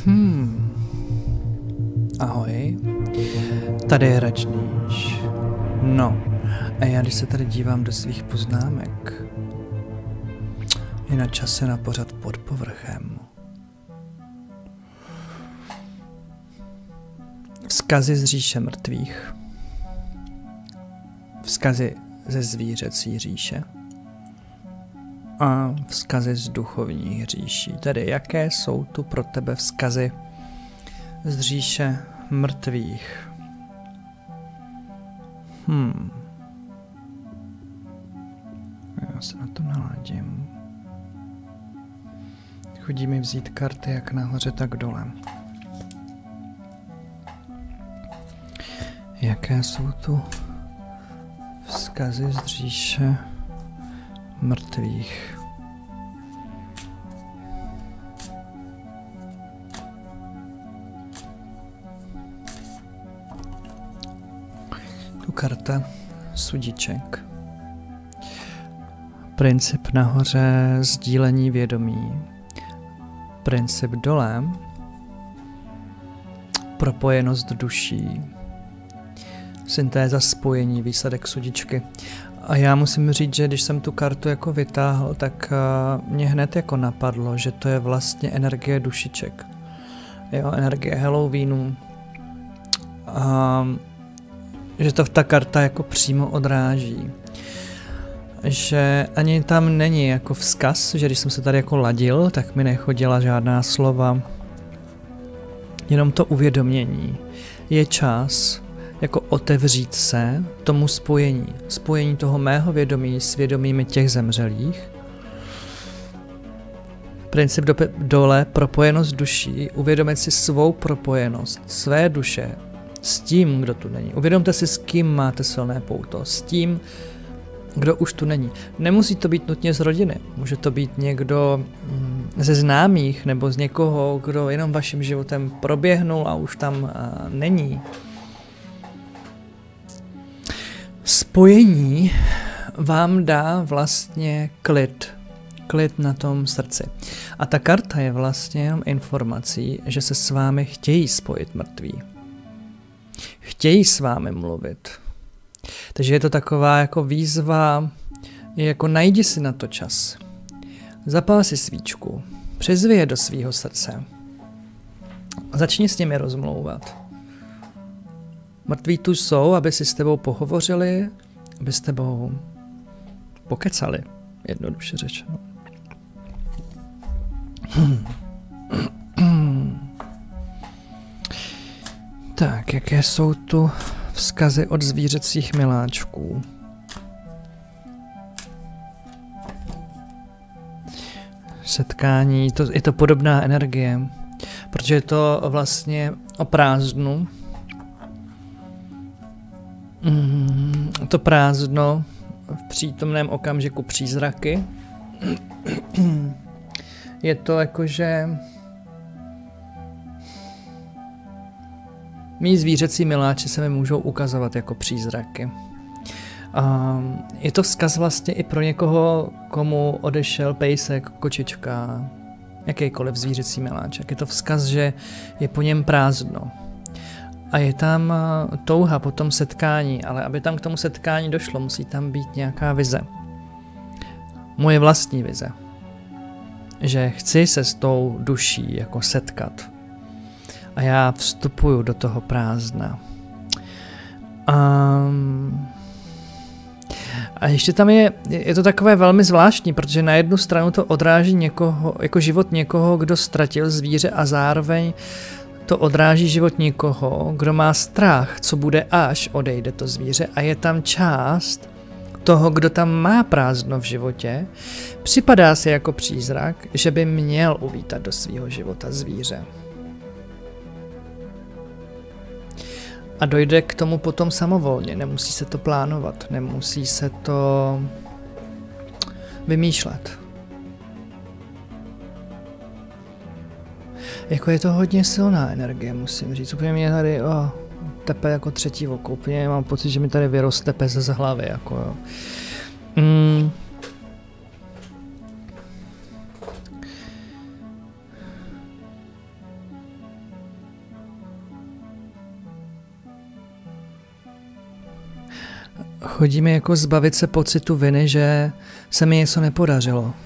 Ahoj, tady je Račníš. No, a já když se tady dívám do svých poznámek, je na čase na pořad Pod povrchem. Vzkazy z říše mrtvých. Vzkazy ze zvířecí říše. A vzkazy z duchovních říší. Tedy jaké jsou tu pro tebe vzkazy z říše mrtvých? Já se na to naladím. Chodí mi vzít karty jak nahoře, tak dole. Jaké jsou tu vzkazy z říše mrtvých? Tu karta sudiček. Princip nahoře sdílení vědomí. Princip dole propojenost duší. Syntéza spojení, výsledek sudičky. A já musím říct, že když jsem tu kartu jako vytáhl, tak mě hned jako napadlo, že to je vlastně energie dušiček. Jo, energie Halloweenu. Že to ta karta jako přímo odráží. Že ani tam není jako vzkaz, že když jsem se tady jako ladil, tak mi nechodila žádná slova. Jenom to uvědomění. Je čas jako otevřít se tomu spojení. Spojení toho mého vědomí s vědomími těch zemřelých. Princip dole, propojenost duší, uvědomit si svou propojenost, své duše s tím, kdo tu není. Uvědomte si, s kým máte silné pouto, s tím, kdo už tu není. Nemusí to být nutně z rodiny, může to být někdo ze známých nebo z někoho, kdo jenom vaším životem proběhnul a už tam není. Spojení vám dá vlastně klid na tom srdci. A ta karta je vlastně jenom informací, že se s vámi chtějí spojit mrtví. Chtějí s vámi mluvit. Takže je to taková jako výzva, jako najdi si na to čas. Zapál si svíčku, přizvi je do svýho srdce. Začni s nimi rozmlouvat. Mrtví tu jsou, aby si s tebou pohovořili, aby s tebou pokecali, jednoduše řečeno. Tak, jaké jsou tu vzkazy od zvířecích miláčků? Setkání, je to podobná energie, protože je to vlastně o prázdnu. To prázdno v přítomném okamžiku přízraky. Je to jakože mí zvířecí miláči se mi můžou ukazovat jako přízraky. Je to vzkaz vlastně i pro někoho, komu odešel pejsek, kočička, jakýkoliv zvířecí miláček. Je to vzkaz, že je po něm prázdno. A je tam touha po tom setkání, ale aby tam k tomu setkání došlo, musí tam být nějaká vize. Moje vlastní vize. Že chci se s tou duší jako setkat. A já vstupuju do toho prázdna. A ještě tam je to takové velmi zvláštní, protože na jednu stranu to odráží někoho, jako život někoho, kdo ztratil zvíře a zároveň to odráží život někoho, kdo má strach, co bude, až odejde to zvíře, a je tam část toho, kdo tam má prázdno v životě, připadá si jako přízrak, že by měl uvítat do svého života zvíře. A dojde k tomu potom samovolně, nemusí se to plánovat, nemusí se to vymýšlet. Jako je to hodně silná energie, musím říct. Úplně mě tady tepe jako třetí oko. Úplně mám pocit, že mi tady vyroste pes z hlavy. Jako, jo. Chodíme jako zbavit se pocitu viny, že se mi něco nepodařilo.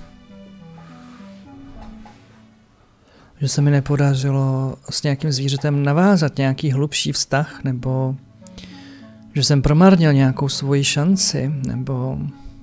Že se mi nepodařilo s nějakým zvířetem navázat nějaký hlubší vztah, nebo že jsem promarnil nějakou svoji šanci, nebo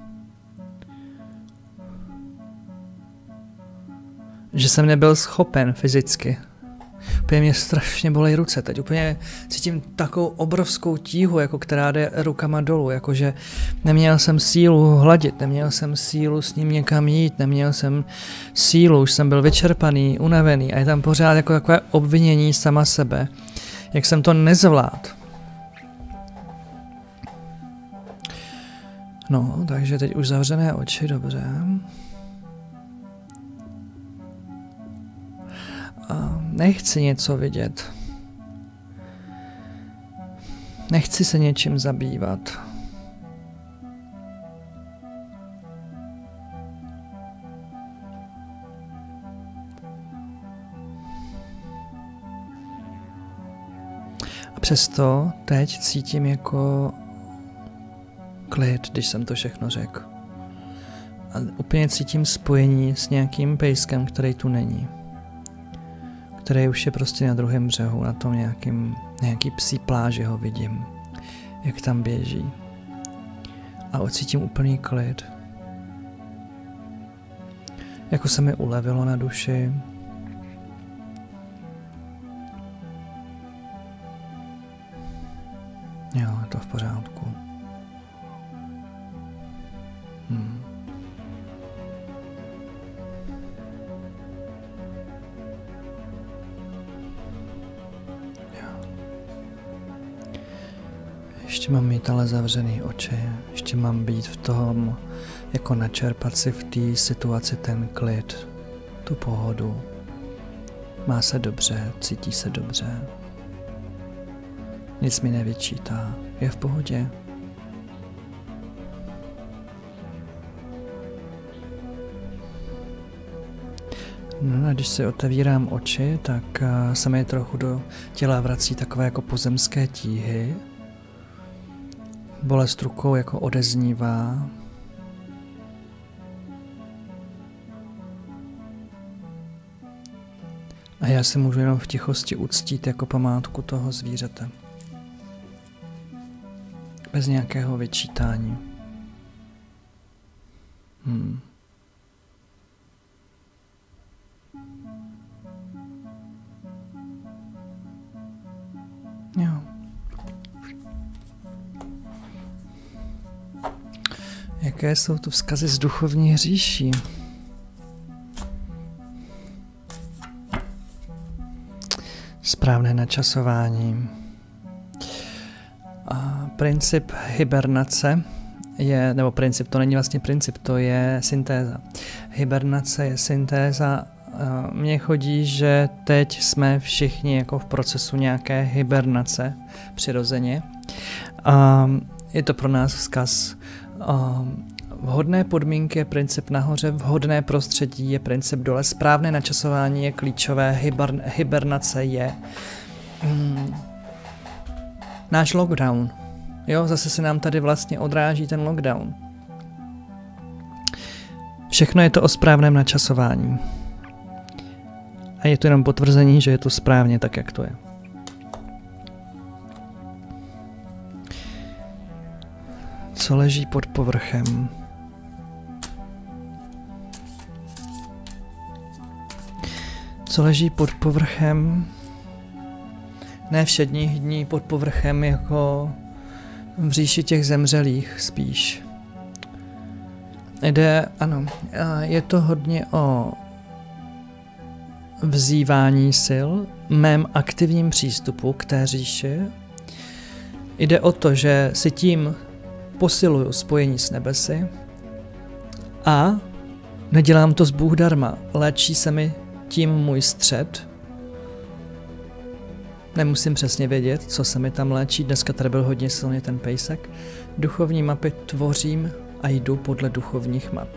že jsem nebyl schopen fyzicky. Úplně mě strašně bolej ruce teď, úplně cítím takovou obrovskou tíhu, jako která jde rukama dolů, jakože neměl jsem sílu hladit, neměl jsem sílu s ním někam jít, neměl jsem sílu, už jsem byl vyčerpaný, unavený a je tam pořád jako takové obvinění sama sebe, jak jsem to nezvládl. No, takže teď už zavřené oči, dobře. A nechci něco vidět. Nechci se něčím zabývat. A přesto teď cítím jako klid, když jsem to všechno řekl. A úplně cítím spojení s nějakým pejskem, který tu není. Který už je prostě na druhém břehu, na tom nějaký psí pláži ho vidím, jak tam běží. A cítím úplný klid. Jako se mi ulevilo na duši. Jo, je to v pořádku. Ještě mám mít ale zavřený oči, ještě mám být v tom, jako načerpat si v té situaci ten klid, tu pohodu. Má se dobře, cítí se dobře. Nic mi nevyčítá, je v pohodě. No a když si otevírám oči, tak se mi trochu do těla vrací takové jako pozemské tíhy. Bolest rukou jako odeznívá. A já si můžu jenom v tichosti uctít jako památku toho zvířete. Bez nějakého vyčítání. Jo. Jaké jsou tu vzkazy z duchovní říší? Správné načasování. A princip hibernace je, nebo princip, to není vlastně princip, to je syntéza. Hibernace je syntéza. Mně chodí, že teď jsme všichni jako v procesu nějaké hibernace přirozeně. Je to pro nás vzkaz. Vhodné podmínky je princip nahoře, vhodné prostředí je princip dole, správné načasování je klíčové, hibernace je náš lockdown. Jo, zase se nám tady vlastně odráží ten lockdown. Všechno je to o správném načasování. A je to jenom potvrzení, že je to správně tak, jak to je. Co leží pod povrchem? Co leží pod povrchem? Ne všedních dní pod povrchem jako v říši těch zemřelých spíš. Je to hodně o vzývání sil, mém aktivním přístupu k té říši. Jde o to, že si tím posiluju spojení s nebesy a nedělám to z Bůh darma. Léčí se mi tím můj střed. Nemusím přesně vědět, co se mi tam léčí. Dneska tady byl hodně silný ten pejsek. Duchovní mapy tvořím a jdu podle duchovních map.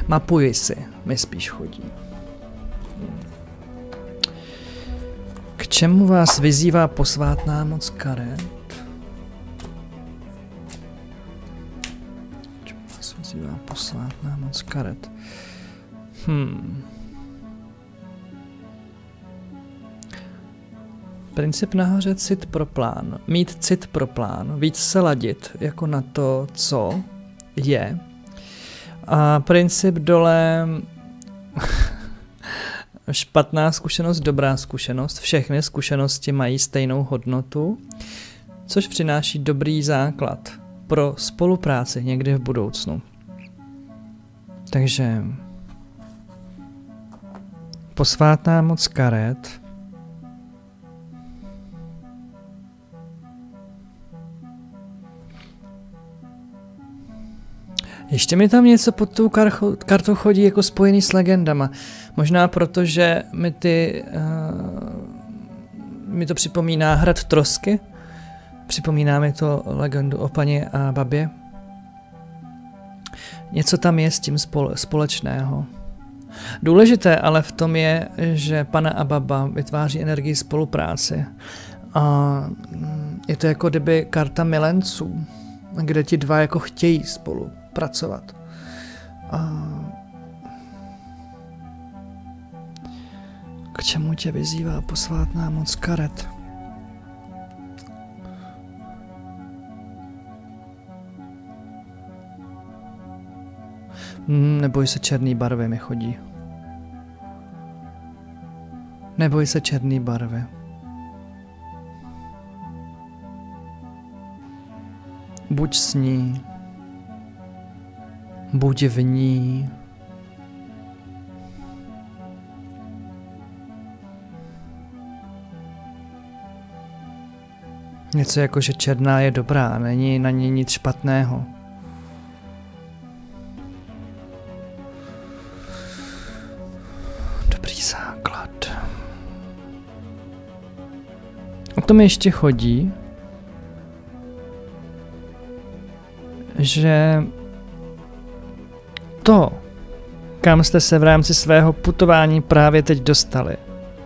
Mapuji si, mi spíš chodí. K čemu vás vyzývá posvátná moc karet? K čemu vás vyzývá posvátná moc karet? Princip nahoře cit pro plán. Mít cit pro plán. Víc se ladit jako na to, co je. A princip dole špatná zkušenost, dobrá zkušenost. Všechny zkušenosti mají stejnou hodnotu, což přináší dobrý základ pro spolupráci někdy v budoucnu. Takže posvátná moc karet. Ještě mi tam něco pod tou kartou chodí jako spojený s legendama. Možná proto, že mi to připomíná hrad Trosky. Připomíná mi to legendu o paně a babě. Něco tam je s tím společného. Důležité ale v tom je, že pana a baba vytváří energii spolupráce. A je to jako kdyby karta milenců, kde ti dva jako chtějí spolu pracovat. K čemu tě vyzývá posvátná moc karet? Neboj se, černý barvy mi chodí. Neboj se, černý barvy. Buď s ní. Buď v ní. Něco jako, že černá je dobrá, není na ní nic špatného. Dobrý základ. O tom ještě chodí, že to, kam jste se v rámci svého putování právě teď dostali,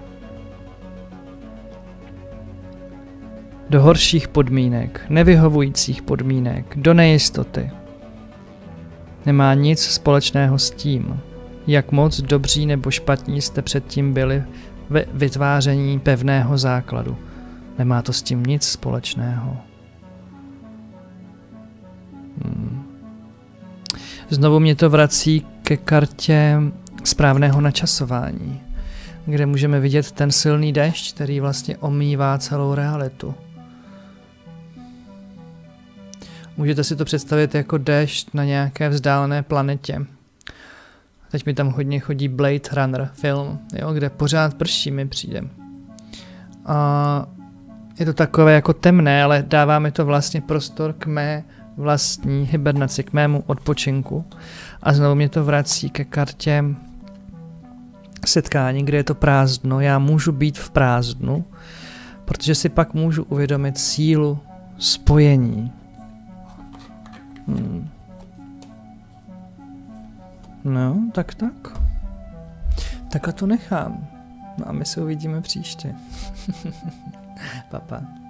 do horších podmínek, nevyhovujících podmínek, do nejistoty, nemá nic společného s tím, jak moc dobří nebo špatní jste předtím byli ve vytváření pevného základu. Nemá to s tím nic společného. Znovu mě to vrací ke kartě správného načasování, kde můžeme vidět ten silný déšť, který vlastně omývá celou realitu. Můžete si to představit jako déšť na nějaké vzdálené planetě. Teď mi tam hodně chodí Blade Runner film, jo, kde pořád prší, mi přijde. A je to takové jako temné, ale dává mi to vlastně prostor k mé vlastní hibernaci, k mému odpočinku. A znovu mě to vrací ke kartě setkání, kde je to prázdno. Já můžu být v prázdnu, protože si pak můžu uvědomit sílu spojení. No, tak. Tak a to nechám. No a my se uvidíme příště. Papa.